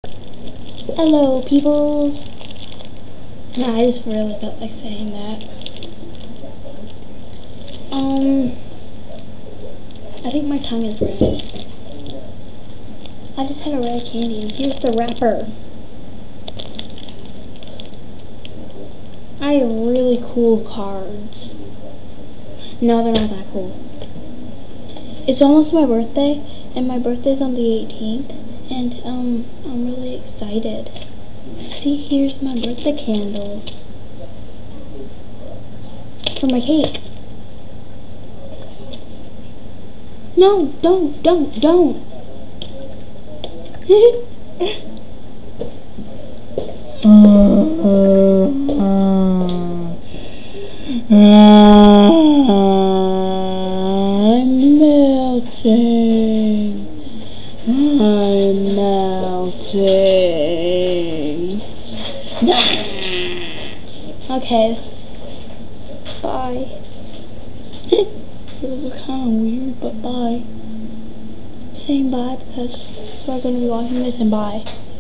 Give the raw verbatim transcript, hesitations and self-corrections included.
Hello, peoples. Nah, I just really felt like saying that. Um, I think my tongue is red. I just had a red candy, and here's the wrapper. I have really cool cards. No, they're not that cool. It's almost my birthday, and my birthday's on the eighteenth, and um, I'm really excited. See, here's my birthday candles for my cake. No, don't, don't, don't. I'm melting. I'm melting. Okay. Bye. It was kind of weird, but bye. Saying bye because we're going to be watching this, and bye.